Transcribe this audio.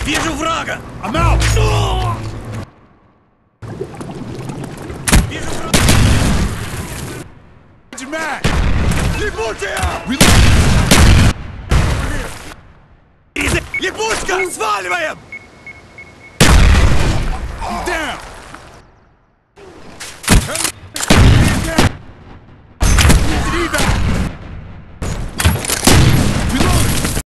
Вижу врага! I'm out! Вижу врага! Mad! Липучая! Липучка! Сваливаем! Down!